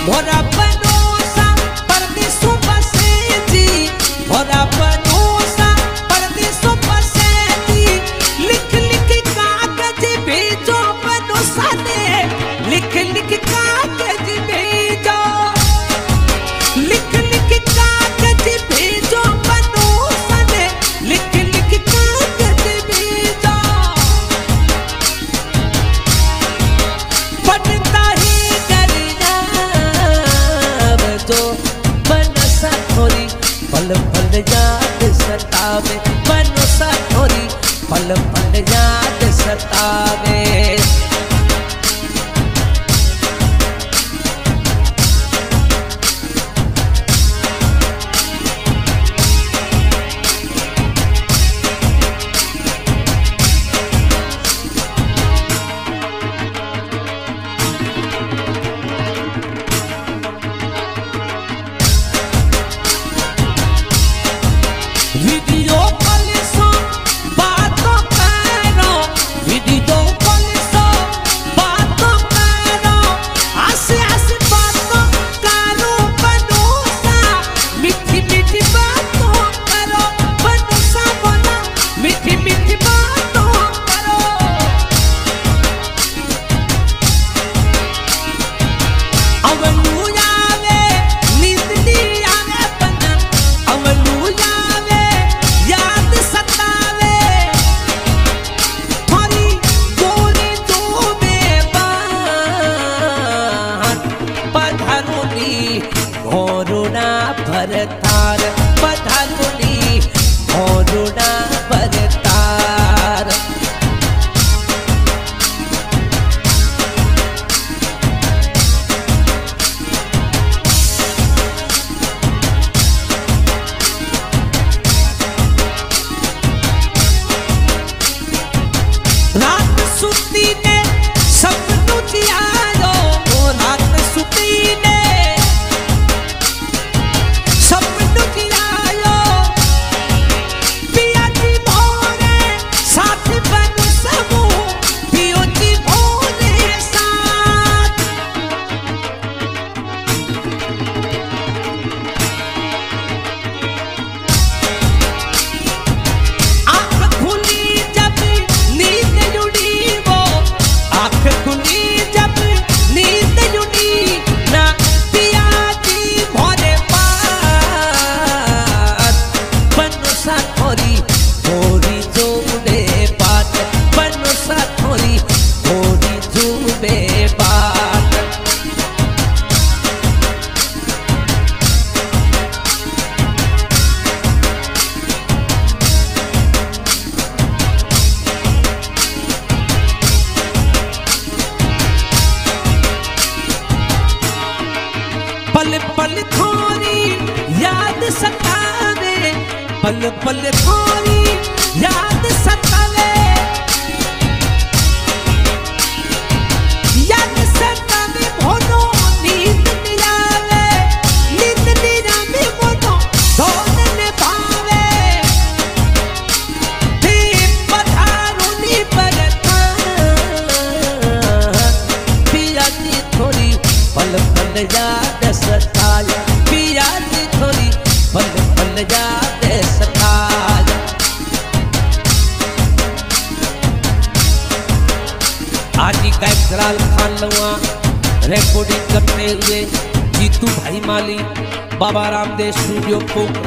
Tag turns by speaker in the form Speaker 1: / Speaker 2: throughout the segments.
Speaker 1: भोरा बनोसा परदेसों बसे जी, भोरा बनोसा परदेसों बसे जी। लिख लिख कागज भेजो बनोसा ने, लिख लिख कागज भेजो, लिख लिख कागज भेजो बनोसा ने, लिख लिख कागज भेजो। पढ़ता ही करना तो बनोसा थोड़ी पल पल याद सतावे, बनोसा थोड़ी पल पल याद सतावे। वीडियो कॉल से बातों करो, वीडियो कॉल से बातों करो, हंसी हंसी बातों करो बनोसा, मीठी मीठी बातों करो बनोसा बोला, मीठी मीठी बातों करो। अवलू आवे नींद नहीं आवे बना, अवलू आवे याद सतावे, थोड़ी गोरी दो बेबान पधारुनी घोरुना भरतार, पधारुनी घोरुना भरतार। रात सुती ने सपनों जियारो, रात सुती ने सपनों जियारो। पिया जी भोरे साथ बन सबू, पियो जी भोरे साथ। आँख खुली जब नींद जुड़ी वो, आँख खुली जब नींद जुड़ी ना, पिया जी भोरे पात बनोसा थोड़ी थोड़ी जुबे बात, बनोसा थोड़ी थोड़ी जुबे बात। पल पल थोड़ी याद सतावे, पल पल थोड़ी याद सतावे, याद सतावे भोनो नींद नहीं आवे, नींद नहीं आवे भोनो धोन ने भावे। पधारुनी बरतार, पिया जी थोड़ी पल पल याद सताया, पिया जी थोड़ी पल पल याद सताया। आज ही गायक जलाल खान लुआ रिकॉर्डिंग करते हुए जीतू भाई माली, बाबा रामदेव स्टूडियो पोखरा।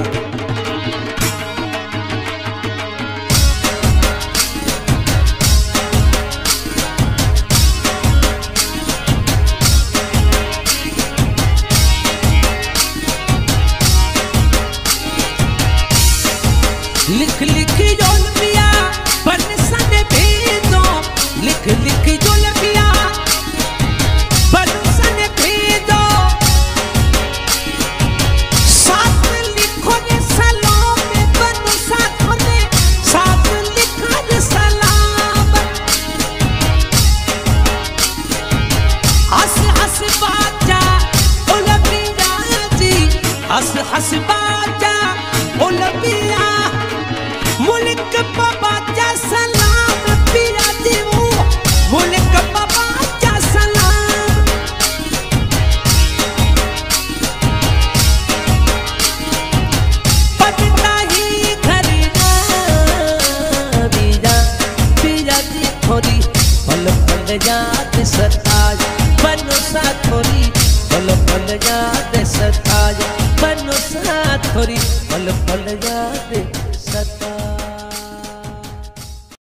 Speaker 1: लिख लिख जो लिया बनोसा ने भेजो, लिख लिख जो लिया बनोसा ने भेजो। साथ लिखो ने सलाम में बनोसा ने, साथ लिखा ने सलाम। हंस हंस बाजा ओलंपिया जी, हंस हंस बाजा ओलंपिया। मुल्क बाबा जा सलाम पिया जी वो, मुल्क बाबा जा सलाम। सताए बनो सा थोड़ी पल पल याद सताए बनो सा थोड़ी पल पल याद सताए।